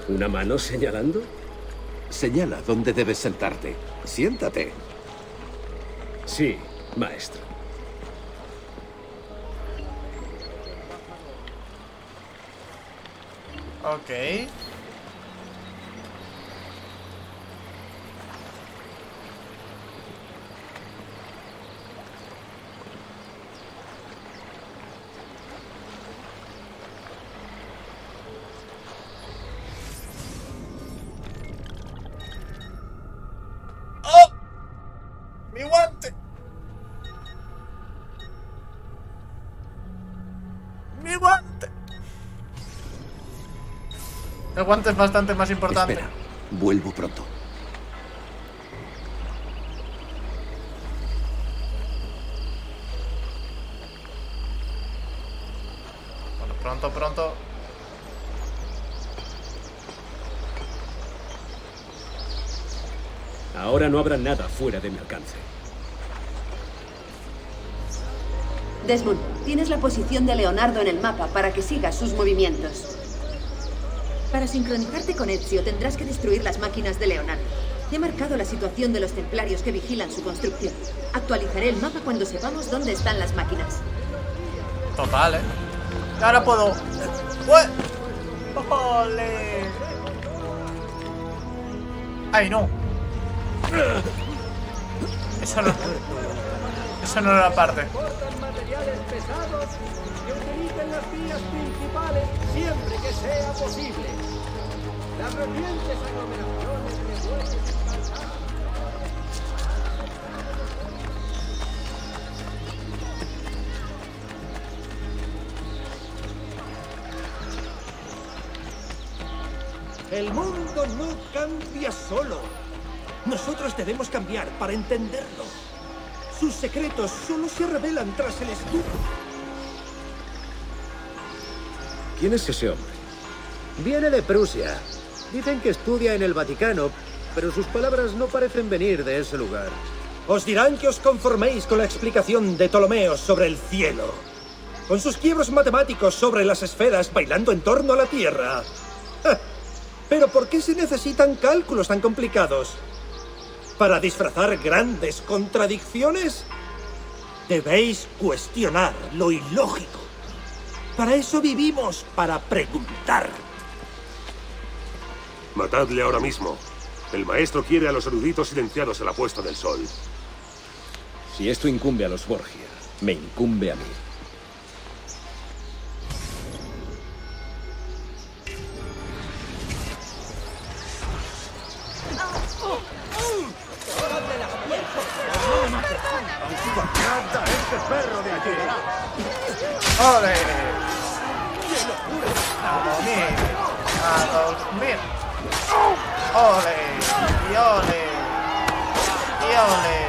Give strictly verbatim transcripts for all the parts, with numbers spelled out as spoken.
¿Una mano señalando? Señala dónde debes sentarte. Siéntate. Sí, maestro. Ok. ¡Oh! ¡Mi guante! ¡Mi guante! El guante es bastante más importante. Espera, vuelvo pronto. Bueno, pronto, pronto. Ahora no habrá nada fuera de mi alcance. Desmond, tienes la posición de Leonardo en el mapa para que sigas sus movimientos. Para sincronizarte con Ezio tendrás que destruir las máquinas de Leonardo. He marcado la situación de los templarios que vigilan su construcción. Actualizaré el mapa cuando sepamos dónde están las máquinas. Total, ¿eh? Y ahora puedo... ¡Ué! ¡Ole! ¡Ay, no! Eso no... Eso no era parte. Portan materiales pesados que utilicen las vías principales siempre que sea posible. Las recientes aglomeraciones de bueyes espartanos. El mundo no cambia solo. Nosotros debemos cambiar para entenderlo. Sus secretos solo se revelan tras el estudio. ¿Quién es ese hombre? Viene de Prusia. Dicen que estudia en el Vaticano, pero sus palabras no parecen venir de ese lugar. Os dirán que os conforméis con la explicación de Ptolomeo sobre el cielo, con sus quiebros matemáticos sobre las esferas bailando en torno a la Tierra. ¡Ja! Pero ¿por qué se necesitan cálculos tan complicados? ¿Para disfrazar grandes contradicciones? Debéis cuestionar lo ilógico. Para eso vivimos, para preguntar. Matadle ahora mismo. El maestro quiere a los eruditos silenciados a la puesta del sol. Si esto incumbe a los Borgia, me incumbe a mí. ¡Ole! ¡A dormir! ¡A dormir! ¡Ole! ¡Y ole! ¡Y ole!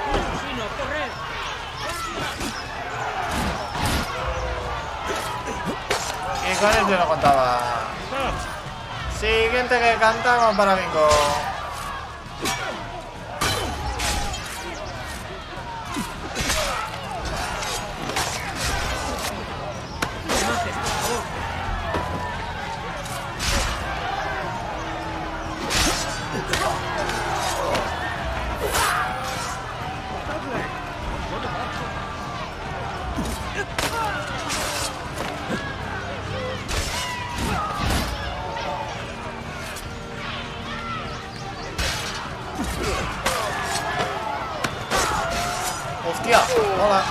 Y con eso lo contaba. Siguiente que cantamos para bingo. Hostia, hola.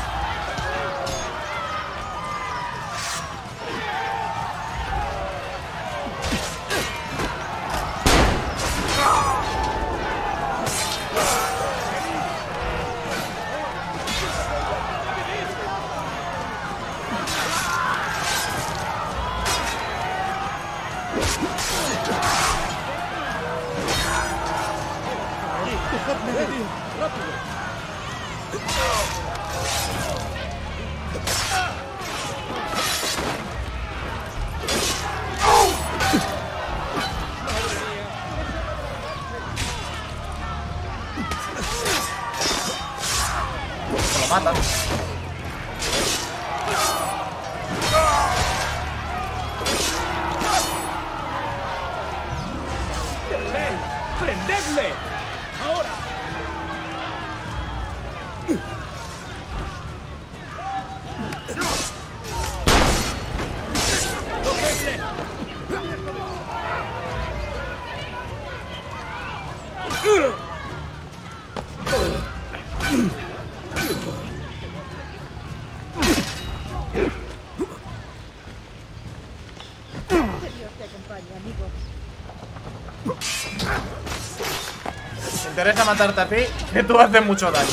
Lo matan. Me interesa matarte a ti, que tú haces mucho daño.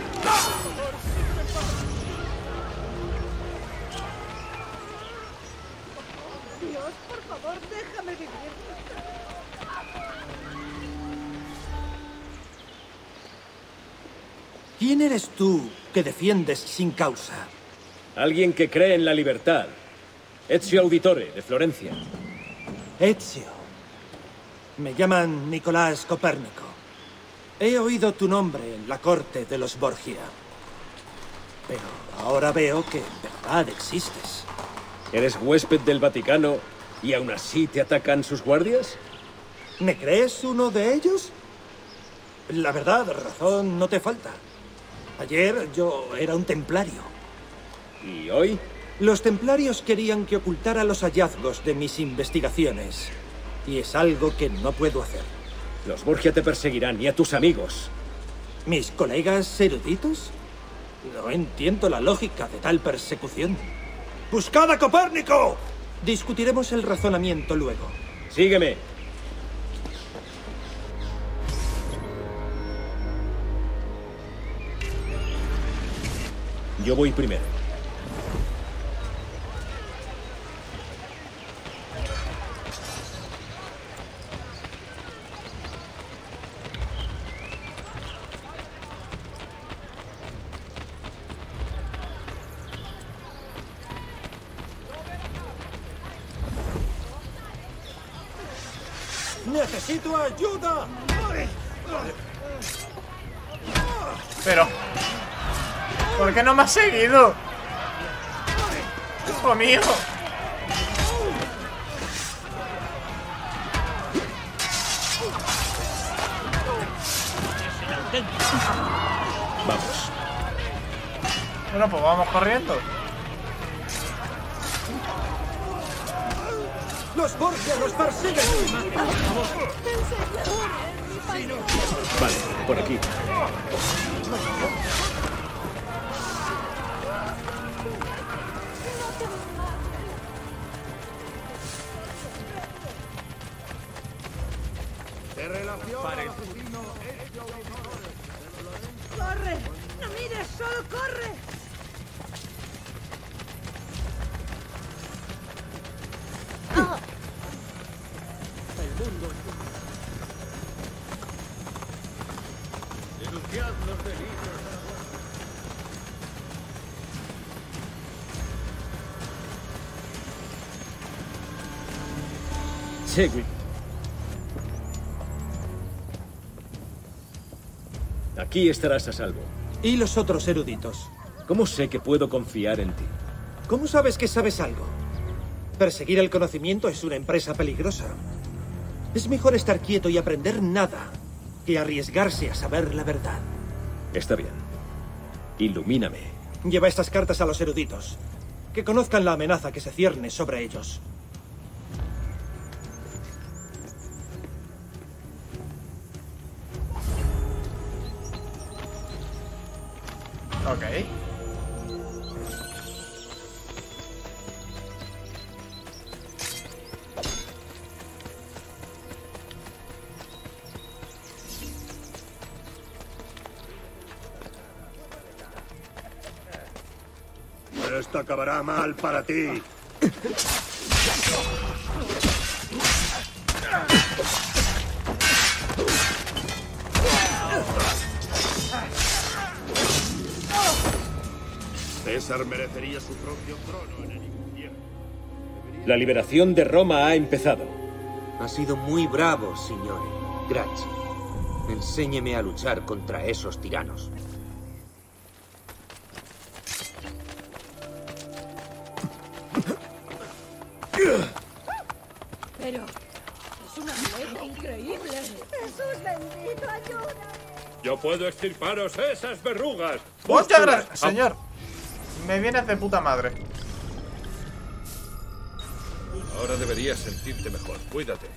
Dios, por favor, déjame vivir. ¿Quién eres tú que defiendes sin causa? Alguien que cree en la libertad. Ezio Auditore, de Florencia. Ezio. Me llaman Nicolás Copérnico. He oído tu nombre en la corte de los Borgia. Pero ahora veo que en verdad existes. ¿Eres huésped del Vaticano y aún así te atacan sus guardias? ¿Me crees uno de ellos? La verdad, razón no te falta. Ayer yo era un templario. ¿Y hoy? Los templarios querían que ocultara los hallazgos de mis investigaciones. Y es algo que no puedo hacer. Los Borgia te perseguirán y a tus amigos. ¿Mis colegas eruditos? No entiendo la lógica de tal persecución. ¡Buscad a Copérnico! Discutiremos el razonamiento luego. Sígueme. Yo voy primero. ¡Necesito ayuda! Pero... ¿por qué no me has seguido? ¡Hijo mío! Vamos. Bueno, pues vamos corriendo. ¡Los Borgia nos persiguen! Vale, por aquí. ¡Corre! ¡No mires! ¡Solo corre! Segui. Aquí estarás a salvo. ¿Y los otros eruditos? ¿Cómo sé que puedo confiar en ti? ¿Cómo sabes que sabes algo? Perseguir el conocimiento es una empresa peligrosa. Es mejor estar quieto y aprender nada que arriesgarse a saber la verdad. Está bien. Ilumíname. Lleva estas cartas a los eruditos. Que conozcan la amenaza que se cierne sobre ellos. Ok. Esto acabará mal para ti. César merecería su propio trono en el infierno. La liberación de Roma ha empezado. Ha sido muy bravo, signore. Grazie. Enséñeme a luchar contra esos tiranos. Pero... es una muerte increíble. Jesús bendito, ayuda. Yo puedo extirparos esas verrugas. Muchas gracias, señor. Me vienes de puta madre. Ahora deberías sentirte mejor. Cuídate.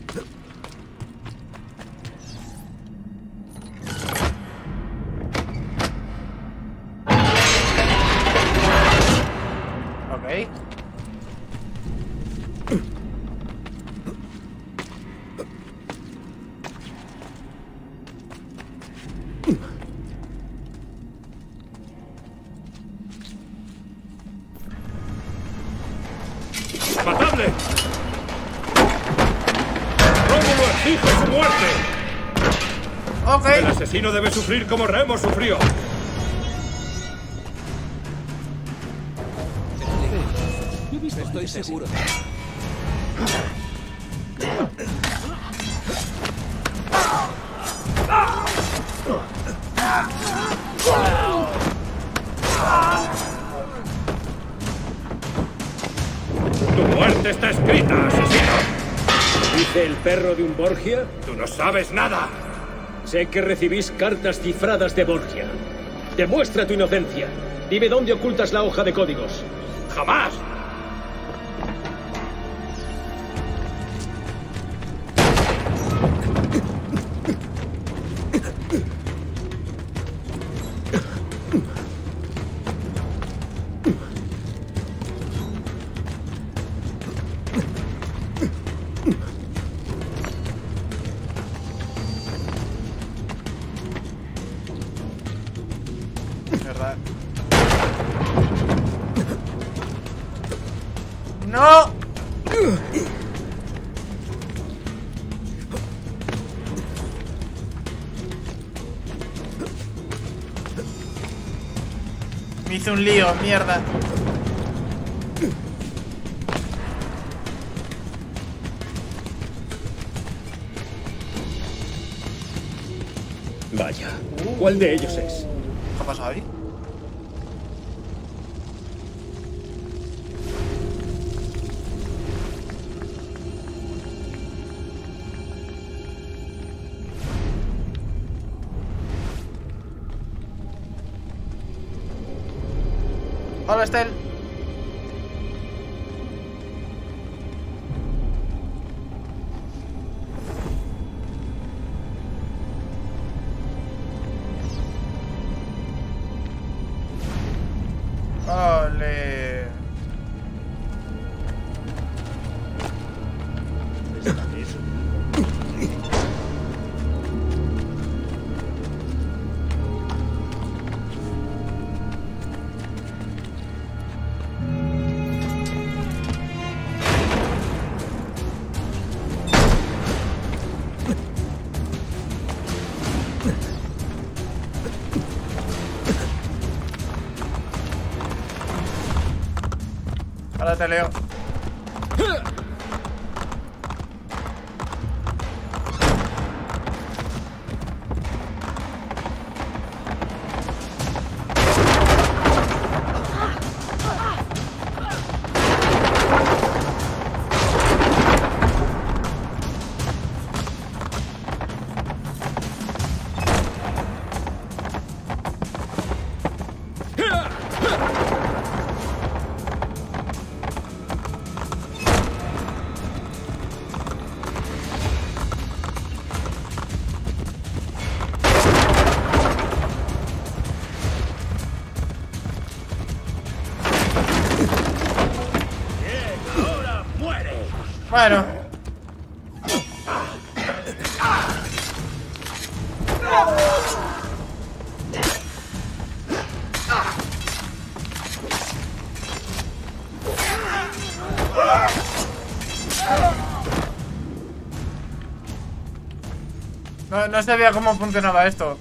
Ok. ¡Matadle! ¡Rómulo exige su muerte! Ok. El asesino debe sufrir como Remo sufrió. Estoy seguro. ¡Tu muerte está escrita, asesino! ¿Dice el perro de un Borgia? ¡Tú no sabes nada! Sé que recibís cartas cifradas de Borgia. Demuestra tu inocencia. Dime dónde ocultas la hoja de códigos. ¡Jamás! ¿Verdad? ¡No! Me hice un lío, mierda. Vaya. ¿Cuál de ellos es? ¿Qué ha pasado ahí? Hola, Estel. Ole. Ahora te leo. Bueno. No, no sabía cómo funcionaba esto.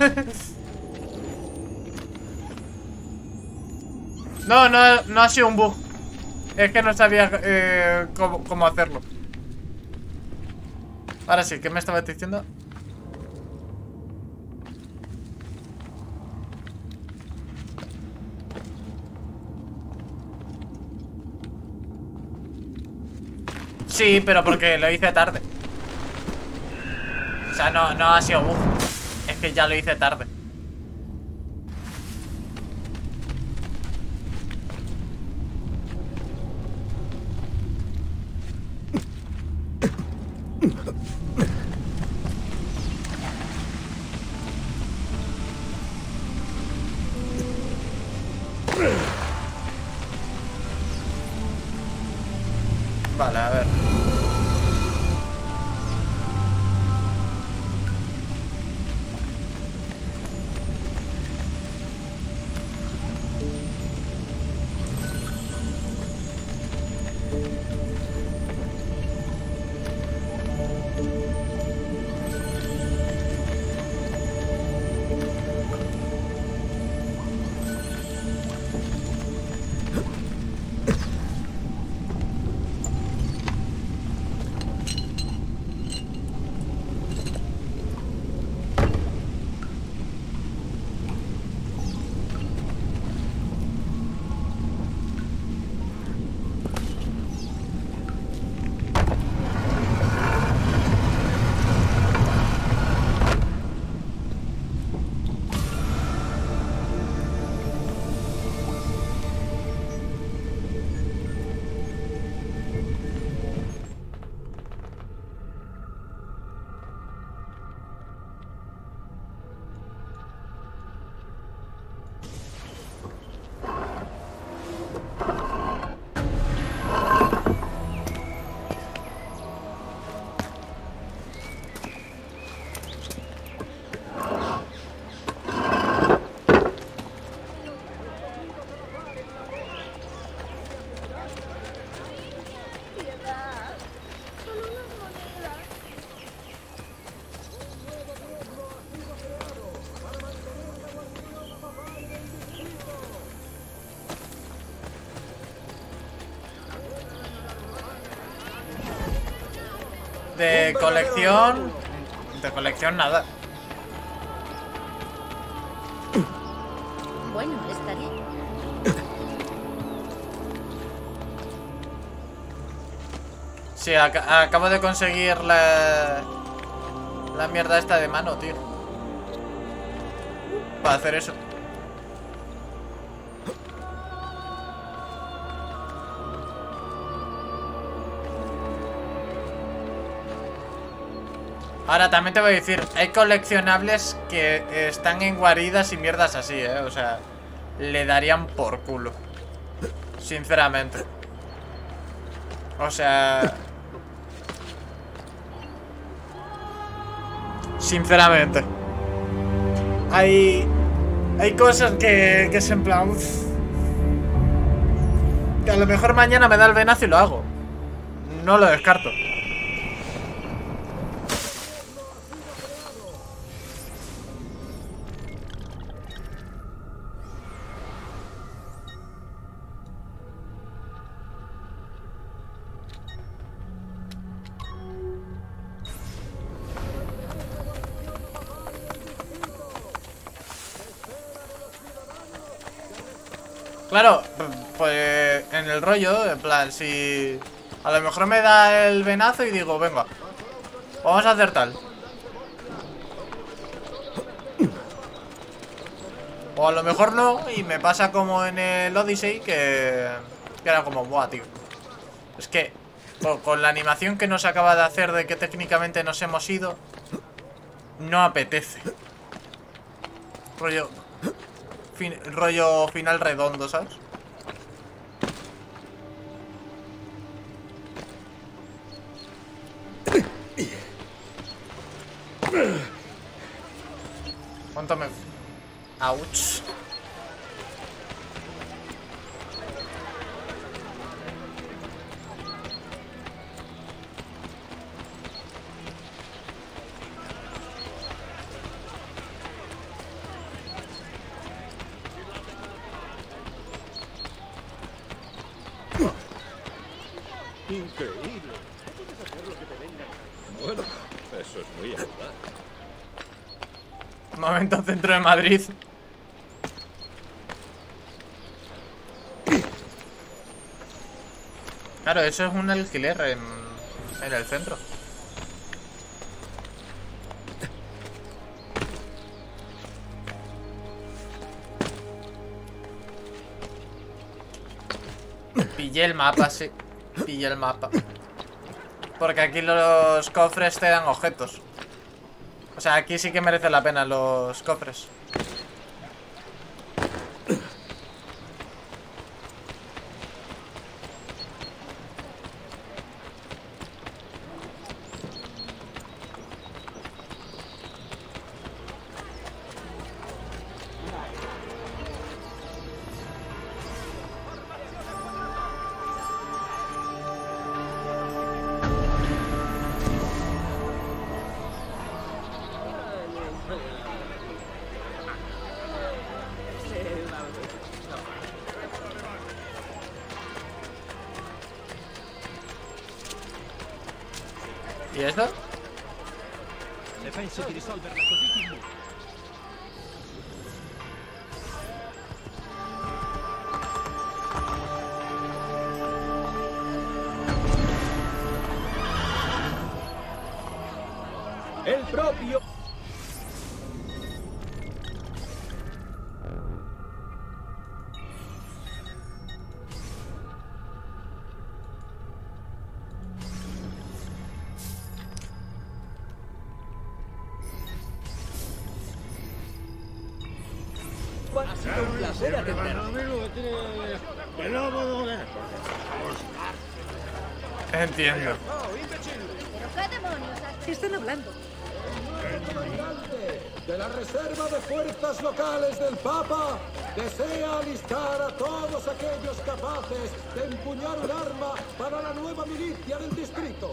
No, no, no ha sido un bug. Es que no sabía eh, cómo, cómo hacerlo. Ahora sí, ¿qué me estabas diciendo? Sí, pero porque lo hice tarde. O sea, no, no ha sido bug. Es que ya lo hice tarde. Vale, a ver. De colección... De colección nada. Bueno, estaría... Sí, ac acabo de conseguir la... La mierda esta de mano, tío. Para hacer eso. Ahora también te voy a decir, hay coleccionables que están en guaridas y mierdas así, eh. O sea, le darían por culo. Sinceramente. O sea... Sinceramente. Hay... Hay cosas que, que es en plan... Uf, que a lo mejor mañana me da el venazo y lo hago. No lo descarto. Claro, pues en el rollo, en plan, si a lo mejor me da el venazo y digo, venga, vamos a hacer tal. O a lo mejor no, y me pasa como en el Odyssey, que, que era como, buah, tío. Es que con, con la animación que nos acaba de hacer de que técnicamente nos hemos ido, no apetece. Rollo... Fin, rollo final redondo, ¿sabes? ¿Cuánto me...? Ouch. Increíble. ¿No puedes hacer lo que te venga? Bueno, eso es muy audaz. Momento centro de Madrid. Claro, eso es un alquiler en, en el centro. Pillé el mapa, sí. Pillé el mapa. Porque aquí los cofres te dan objetos. O sea, aquí sí que merece la pena los cofres. ¿Y esto? Penso di risolverla così più molto. El propio... Ha sido un placer atenderme. Entiendo. ¿Pero qué demonios? Están hablando. De la Reserva de Fuerzas Locales del Papa, desea alistar a todos aquellos capaces de empuñar un arma para la nueva milicia del distrito.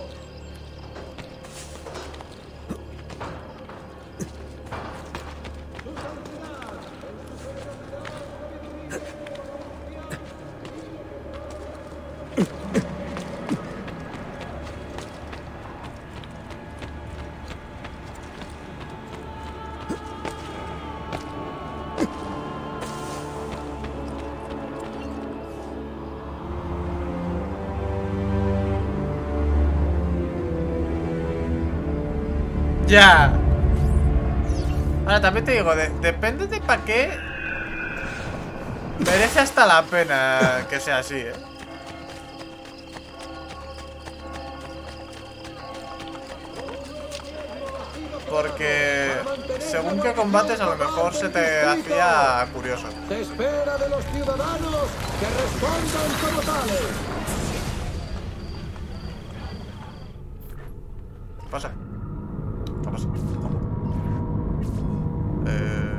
Ya. Ahora también te digo, de, depende de para qué. Merece hasta la pena que sea así, eh. Porque según qué combates a lo mejor se te hacía curioso. Se espera de los ciudadanos que respondan como tales. ¿Qué pasa? ¿Qué pasa? Eh...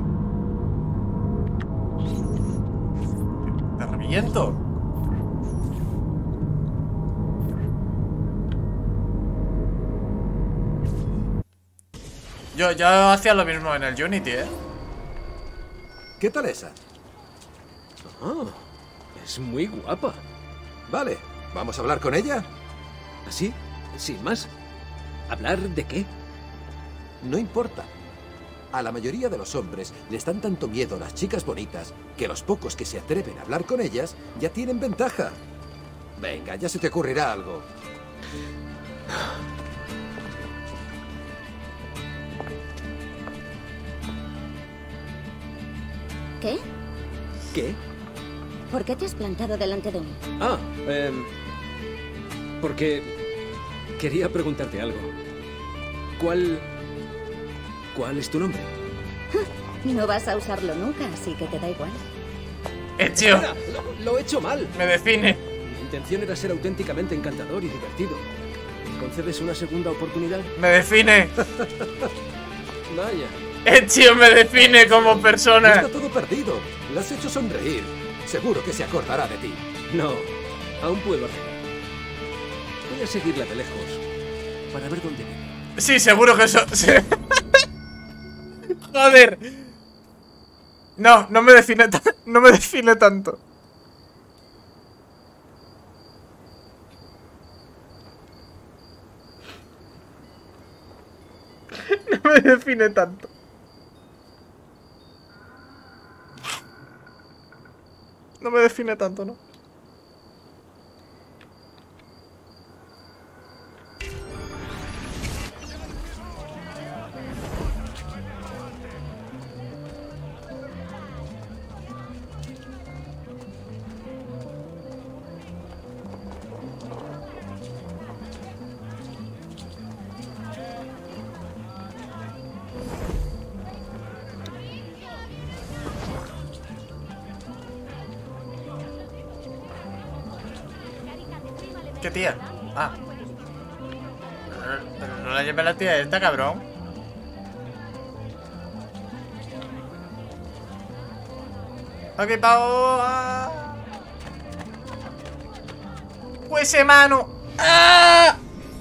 ¡Te reviento! Yo, yo hacía lo mismo en el Unity, ¿eh? ¿Qué tal esa? Oh, es muy guapa. Vale, ¿vamos a hablar con ella? ¿Así? Sin más. ¿Hablar de qué? No importa. A la mayoría de los hombres les dan tanto miedo las chicas bonitas que los pocos que se atreven a hablar con ellas ya tienen ventaja. Venga, ya se te ocurrirá algo. ¿Qué? ¿Qué? ¿Por qué te has plantado delante de mí? Ah, eh, porque quería preguntarte algo. ¿Cuál... ¿Cuál es tu nombre? No vas a usarlo nunca, así que te da igual. ¡Ezio! Lo, lo he hecho mal. Me define. Mi intención era ser auténticamente encantador y divertido. ¿Me concedes una segunda oportunidad? Me define. Vaya. Ezio me define como No persona. está todo perdido. La has hecho sonreír. Seguro que se acordará de ti. No, aún puedo hacerlo. Voy a seguirla de lejos para ver dónde vive. Sí, seguro que eso... sí. Joder. No, no me define ta- no me define tanto. No me define tanto. No me define tanto, ¿no? ¿Qué tía? Ah. Pero no la lleve la tía esta, cabrón. Ok, pao. Ah. Pues hermano. ¡Ah!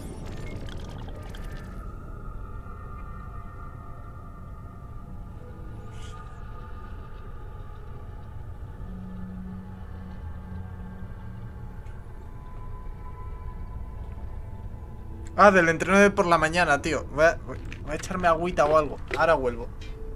Ah, del entreno de por la mañana, tío. Voy a, voy a echarme agüita o algo. Ahora vuelvo.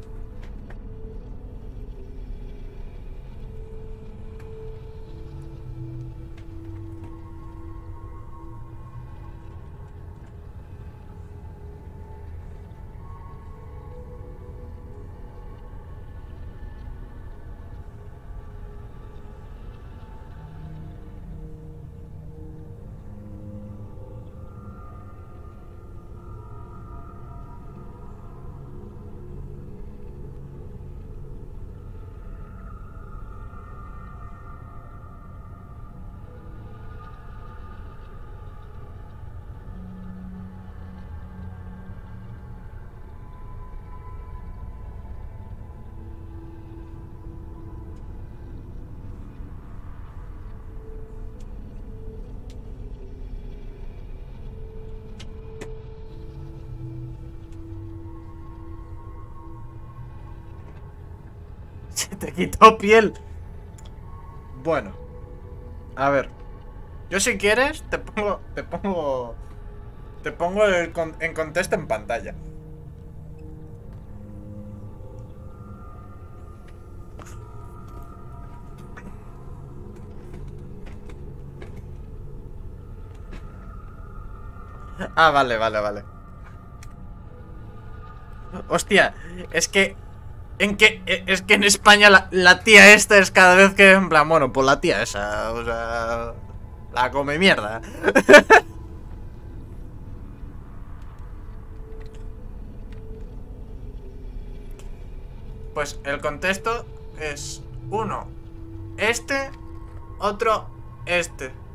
Se te quitó piel. Bueno. A ver. Yo si quieres te pongo... Te pongo... Te pongo el con, en contexto en pantalla. Ah, vale, vale, vale. Hostia, es que... En que... Es que en España la, la tía esta es cada vez que... En plan, bueno, pues la tía esa... O sea... La come mierda. Pues el contexto es... Uno... Este... Otro... Este...